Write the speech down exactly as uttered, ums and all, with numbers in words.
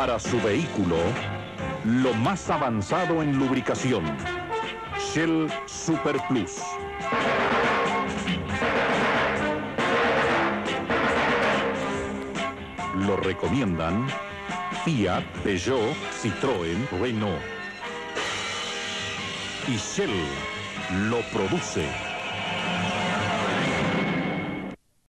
para su vehículo lo más avanzado en lubricación. Shell Super Plus. Lo recomiendan Fiat, Peugeot, Citroën, Renault. Y Shell lo produce.